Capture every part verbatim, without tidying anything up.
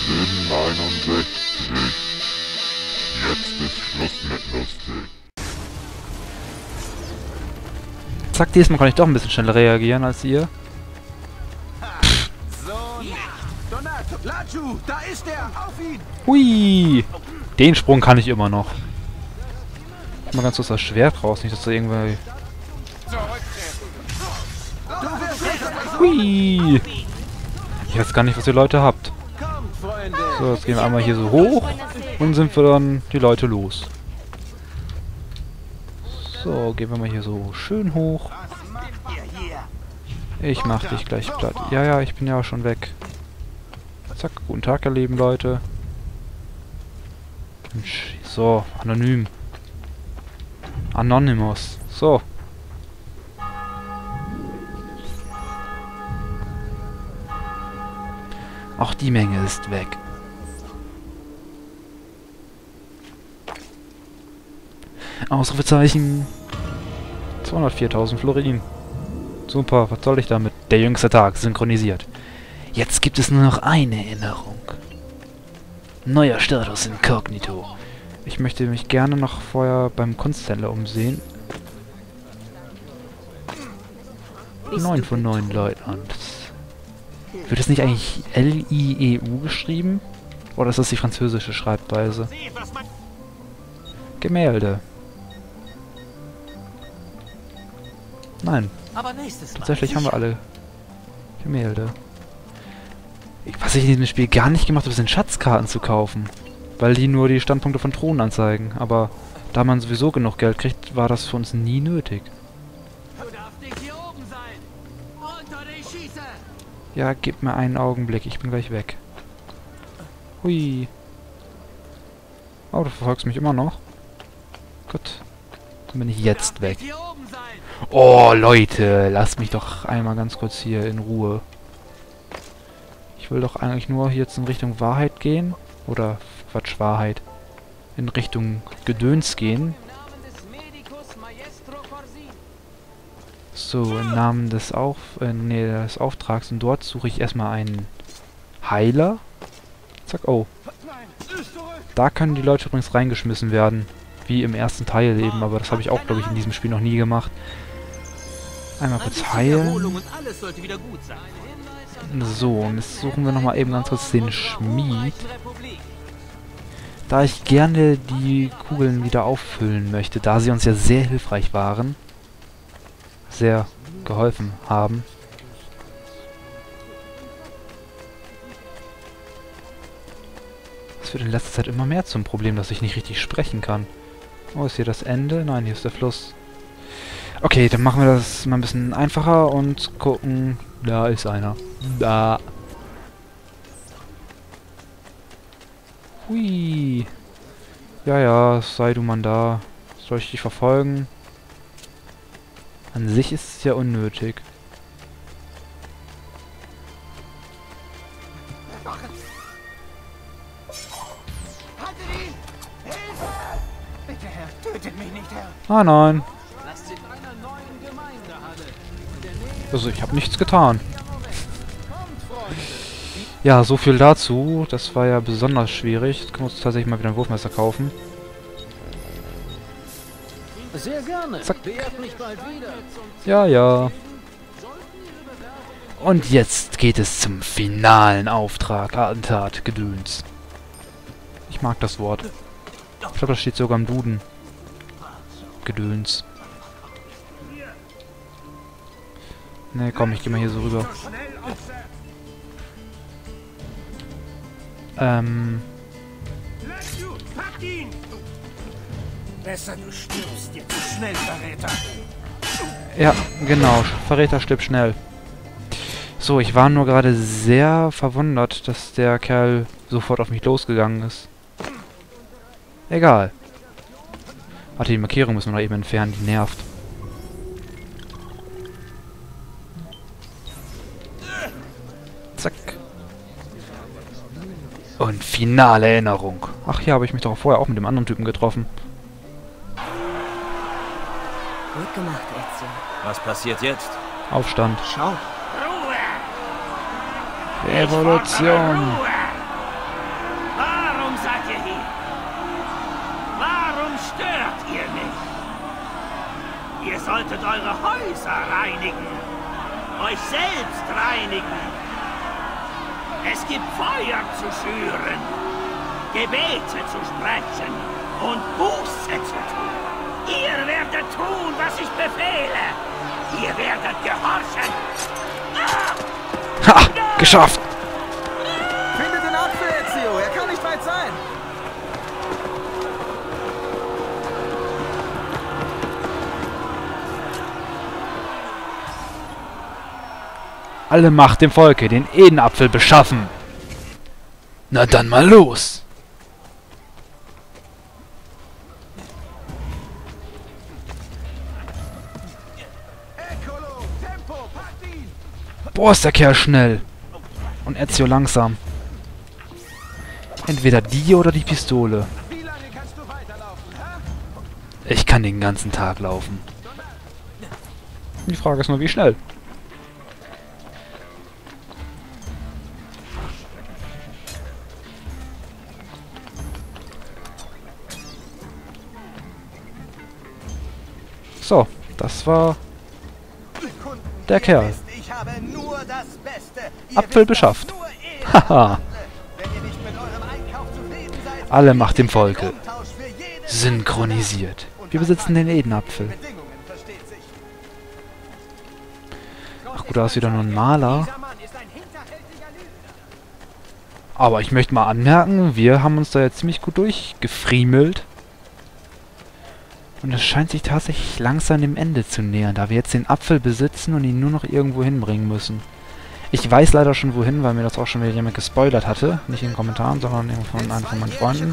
siebenundeinundsechzig. Jetzt ist Schluss mit lustig. Zack, diesmal kann ich doch ein bisschen schneller reagieren als ihr. So nicht. Donato, Laju, da ist er, auf ihn! Hui! Den Sprung kann ich immer noch. Mal ganz kurz das Schwert raus, nicht dass da irgendwie... Hui! Ich weiß gar nicht, was ihr Leute habt. Kommt, Freunde! So, jetzt gehen wir einmal hier so hoch und sind wir dann die Leute los. So, gehen wir mal hier so schön hoch. Was macht ihr hier? Ich mach dich gleich platt. Ja, ja, ich bin ja auch schon weg. Zack, guten Tag, ihr lieben Leute. Mensch, so, anonym. Anonymous. So. Auch die Menge ist weg. Ausrufezeichen. zweihundertviertausend Florin. Super, was soll ich damit? Der jüngste Tag, synchronisiert. Jetzt gibt es nur noch eine Erinnerung. Neuer Status inkognito. Ich möchte mich gerne noch vorher beim Kunsthändler umsehen. Neun von neun Leutnant. Wird es nicht eigentlich L I E U geschrieben? Oder ist das die französische Schreibweise? Gemälde. Nein. Tatsächlich haben wir alle Gemälde. Was ich in diesem Spiel gar nicht gemacht habe, sind Schatzkarten zu kaufen. Weil die nur die Standpunkte von Thronen anzeigen. Aber da man sowieso genug Geld kriegt, war das für uns nie nötig. Ja, gib mir einen Augenblick, ich bin gleich weg. Hui. Oh, du verfolgst mich immer noch. Gut. Dann bin ich jetzt weg. Oh, Leute, lasst mich doch einmal ganz kurz hier in Ruhe. Ich will doch eigentlich nur jetzt in Richtung Wahrheit gehen. Oder, Quatsch, Wahrheit. In Richtung Gedöns gehen. So, im Namen des, Auf äh, nee, des Auftrags. Und dort suche ich erstmal einen Heiler. Zack, oh. Da können die Leute übrigens reingeschmissen werden. Wie im ersten Teil eben, aber das habe ich auch, glaube ich, in diesem Spiel noch nie gemacht. Einmal kurz heilen. So, und jetzt suchen wir nochmal eben ganz kurz den Schmied. Da ich gerne die Kugeln wieder auffüllen möchte, da sie uns ja sehr hilfreich waren. Sehr geholfen haben. Das wird in letzter Zeit immer mehr zum Problem, dass ich nicht richtig sprechen kann. Oh, ist hier das Ende? Nein, hier ist der Fluss. Okay, dann machen wir das mal ein bisschen einfacher und gucken. Da ist einer. Da. Hui. Ja, ja, sei du mal da. Soll ich dich verfolgen? An sich ist es ja unnötig. Ah nein. Also ich habe nichts getan. Ja, so viel dazu. Das war ja besonders schwierig. Jetzt können wir uns tatsächlich mal wieder ein Wurfmesser kaufen. Sehr gerne. Zack. Ja, ja. Und jetzt geht es zum finalen Auftrag. Attentat, Gedöns. Ich mag das Wort. Ich glaube, das steht sogar im Duden. Gedöns. Ne, komm, ich geh mal hier so rüber. Ähm. Besser du stirbst jetzt zu schnell, Verräter. Ja, genau. Verräter stirbt schnell. So, ich war nur gerade sehr verwundert, dass der Kerl sofort auf mich losgegangen ist. Egal. Warte, die Markierung müssen wir noch eben entfernen, die nervt. Zack. Und finale Erinnerung. Ach ja, habe ich mich doch vorher auch mit dem anderen Typen getroffen. Gut gemacht, Ezio. Was passiert jetzt? Aufstand. Schau. Revolution. solltet eure Häuser reinigen. Euch selbst reinigen. Es gibt Feuer zu schüren, Gebete zu sprechen und Buße zu tun. Ihr werdet tun, was ich befehle. Ihr werdet gehorchen. Ha! Geschafft! Findet den Apfel, Ezio. Er kann nicht weit sein. Alle Macht dem Volke, den Edenapfel beschaffen! Na dann mal los! Eccolo, Tempo, packt ihn. Boah, ist der Kerl schnell! Und Ezio langsam. Entweder die oder die Pistole. Wie lange kannst du weiterlaufen, hä? Ich kann den ganzen Tag laufen. Die Frage ist nur, wie schnell. So, das war der Kerl. Ich habe nur das Beste. Apfel beschafft. Haha. Alle Macht dem Volke. Synchronisiert. Wir besitzen den Edenapfel. Ach gut, da ist wieder nur ein Maler. Aber ich möchte mal anmerken, wir haben uns da jetzt ziemlich gut durchgefriemelt. Und es scheint sich tatsächlich langsam dem Ende zu nähern, da wir jetzt den Apfel besitzen und ihn nur noch irgendwo hinbringen müssen. Ich weiß leider schon wohin, weil mir das auch schon wieder jemand gespoilert hatte. Nicht in den Kommentaren, sondern von einem von meinen Freunden.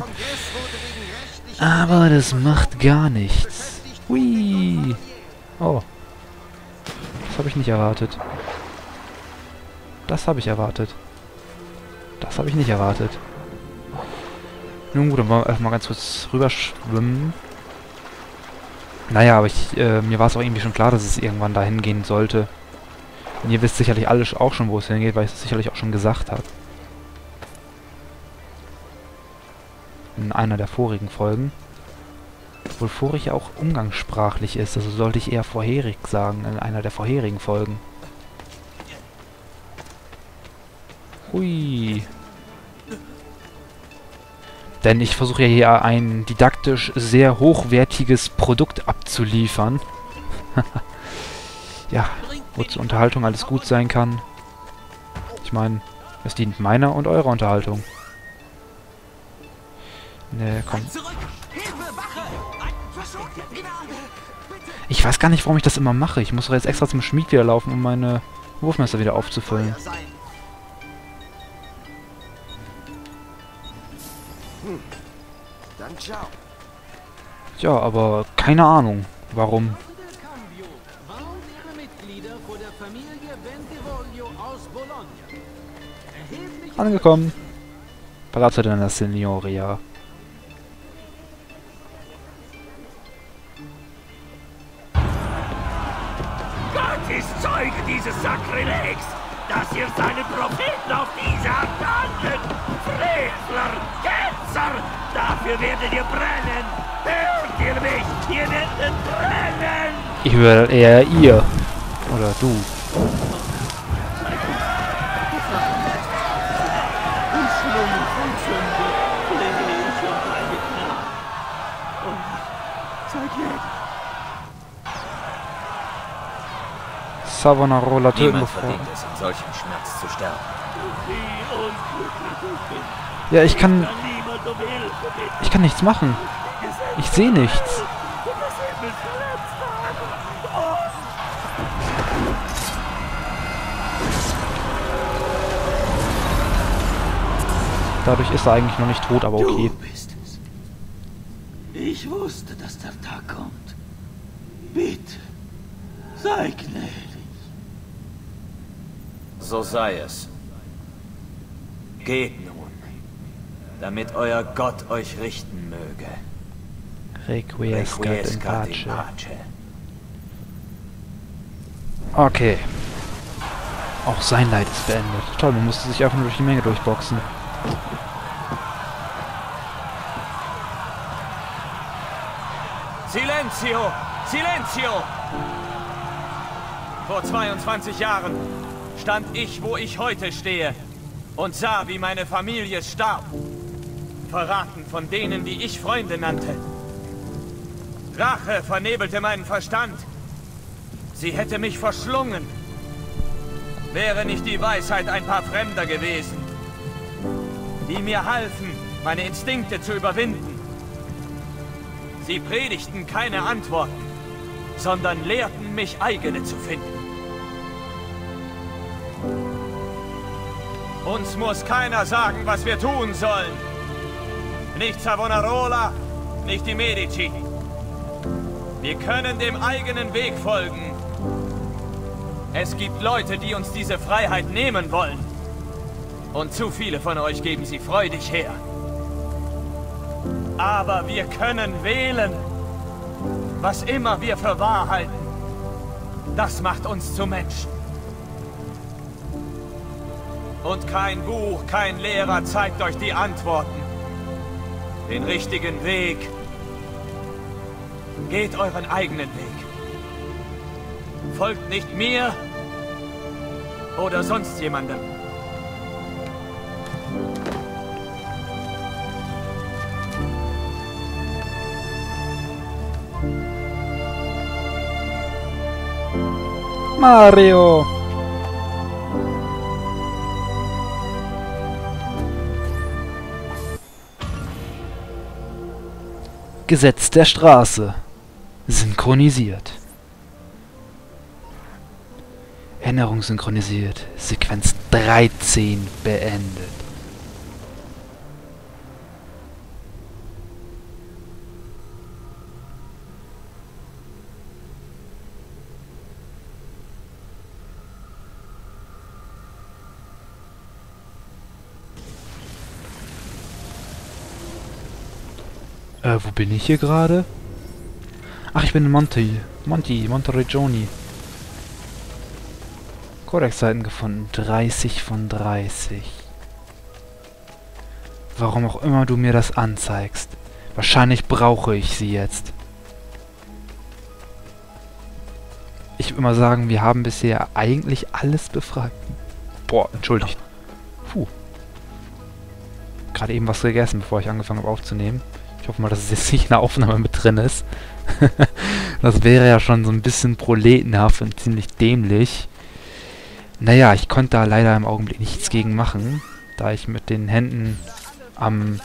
Aber das macht gar nichts. Hui. Oh. Das habe ich nicht erwartet. Das habe ich erwartet. Das habe ich nicht erwartet. Nun gut, dann wollen wir erstmal ganz kurz rüberschwimmen. Naja, aber ich, äh, mir war es auch irgendwie schon klar, dass es irgendwann dahin gehen sollte. Und ihr wisst sicherlich alle auch schon, wo es hingeht, weil ich es sicherlich auch schon gesagt habe. In einer der vorigen Folgen. Obwohl vorig ja auch umgangssprachlich ist, also sollte ich eher vorherig sagen, in einer der vorherigen Folgen. Hui. Denn ich versuche ja hier ein didaktisch sehr hochwertiges Produkt abzuliefern. Ja, wo zur Unterhaltung alles gut sein kann. Ich meine, es dient meiner und eurer Unterhaltung. Ne, komm. Ich weiß gar nicht, warum ich das immer mache. Ich muss doch jetzt extra zum Schmied wieder laufen, um meine Wurfmesser wieder aufzufüllen. Hm. Dann ciao. Ja, aber keine Ahnung, warum. Angekommen. Palazzo della Signoria. Gott ist Zeuge dieses Sakrilegs, dass ihr seine Propheten auf diese Art behandelt. Frevler, Ketzer, dafür werdet ihr brennen. Hört ihr mich? Ihr werdet brennen. Ich höre eher ihr. Oder du. Savonarola töten bevor. Verdient es, in solchem Schmerz zu sterben. Ja, ich kann... Ich kann nichts machen. Ich sehe nichts. Dadurch ist er eigentlich noch nicht tot, aber okay. Du bist es. Ich wusste, dass der Tag kommt. Bitte, sei gnädig. So sei es. Geht nun, damit euer Gott euch richten möge. Requiescat in pace. Okay. Auch sein Leid ist beendet. Toll, man musste sich einfach nur durch die Menge durchboxen. Silenzio! Silenzio! Vor zweiundzwanzig Jahren stand ich, wo ich heute stehe, und sah, wie meine Familie starb. Verraten von denen, die ich Freunde nannte. Rache vernebelte meinen Verstand. Sie hätte mich verschlungen. Wäre nicht die Weisheit ein paar Fremder gewesen, die mir halfen, meine Instinkte zu überwinden. Sie predigten keine Antworten, sondern lehrten mich, eigene zu finden. Uns muss keiner sagen, was wir tun sollen. Nicht Savonarola, nicht die Medici. Wir können dem eigenen Weg folgen. Es gibt Leute, die uns diese Freiheit nehmen wollen. Und zu viele von euch geben sie freudig her. Aber wir können wählen. Was immer wir für wahr halten, das macht uns zu Menschen. Und kein Buch, kein Lehrer zeigt euch die Antworten. Den richtigen Weg. Geht euren eigenen Weg. Folgt nicht mir oder sonst jemandem. Mario! Gesetz der Straße. Synchronisiert. Erinnerung synchronisiert. Sequenz dreizehn beendet. Äh, wo bin ich hier gerade? Ach, ich bin in Monty. Monty, Monteregioni. Codex-Seiten gefunden. dreißig von dreißig. Warum auch immer du mir das anzeigst. Wahrscheinlich brauche ich sie jetzt. Ich würde mal sagen, wir haben bisher eigentlich alles befragt. Boah, entschuldigt. Puh. Gerade eben was gegessen, bevor ich angefangen habe aufzunehmen. Ich hoffe mal, dass es jetzt nicht in der Aufnahme mit drin ist. Das wäre ja schon so ein bisschen proletenhaft und ziemlich dämlich. Naja, ich konnte da leider im Augenblick nichts gegen machen, da ich mit den Händen am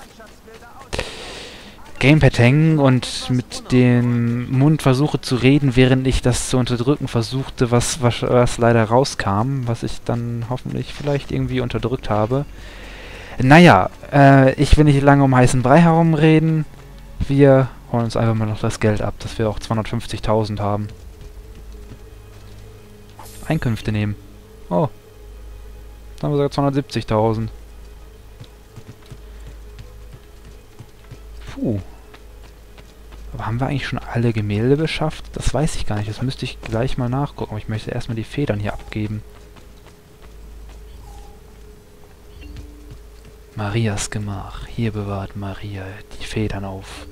Gamepad hängen und mit dem Mund versuche zu reden, während ich das zu unterdrücken versuchte, was, was, was leider rauskam, was ich dann hoffentlich vielleicht irgendwie unterdrückt habe. Naja, äh, ich will nicht lange um heißen Brei herumreden. Wir holen uns einfach mal noch das Geld ab, dass wir auch zweihundertfünfzigtausend haben. Einkünfte nehmen. Oh. Dann haben wir sogar zweihundertsiebzigtausend. Puh. Aber haben wir eigentlich schon alle Gemälde beschafft? Das weiß ich gar nicht. Das müsste ich gleich mal nachgucken. Aber ich möchte erstmal die Federn hier abgeben. Marias Gemach. Hier bewahrt Maria die Federn auf.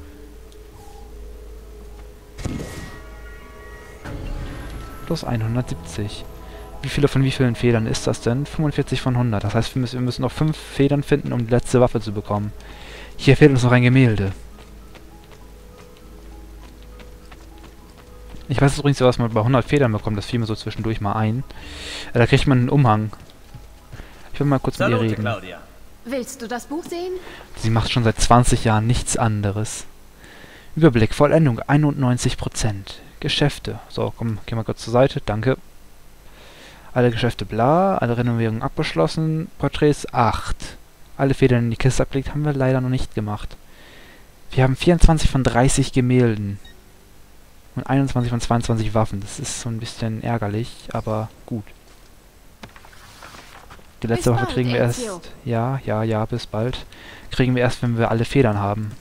Plus hundertsiebzig. Wie viele von wie vielen Federn ist das denn? fünfundvierzig von hundert. Das heißt, wir müssen, wir müssen noch fünf Federn finden, um die letzte Waffe zu bekommen. Hier fehlt uns noch ein Gemälde. Ich weiß übrigens, was man bei hundert Federn bekommt. Das fiel mir so zwischendurch mal ein. Äh, da kriegt man einen Umhang. Ich will mal kurz Salute, mit ihr reden. Claudia. Willst du das Buch sehen? Sie macht schon seit zwanzig Jahren nichts anderes. Überblick, Vollendung einundneunzig Prozent. Geschäfte. So, komm, geh mal kurz zur Seite. Danke. Alle Geschäfte bla. Alle Renovierungen abgeschlossen. Porträts acht. Alle Federn in die Kiste abgelegt haben wir leider noch nicht gemacht. Wir haben vierundzwanzig von dreißig Gemälden. Und einundzwanzig von zweiundzwanzig Waffen. Das ist so ein bisschen ärgerlich, aber gut. Die letzte Waffe kriegen wir erst... Ja, ja, ja, bis bald. Kriegen wir erst, wenn wir alle Federn haben.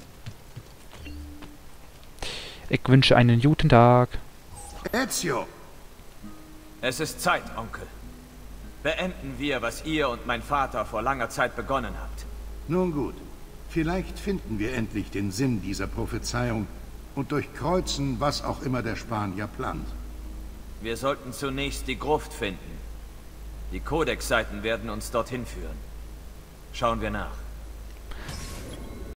Ich wünsche einen guten Tag. Ezio! Es ist Zeit, Onkel. Beenden wir, was ihr und mein Vater vor langer Zeit begonnen habt. Nun gut. Vielleicht finden wir endlich den Sinn dieser Prophezeiung und durchkreuzen, was auch immer der Spanier plant. Wir sollten zunächst die Gruft finden. Die Codex-Seiten werden uns dorthin führen. Schauen wir nach.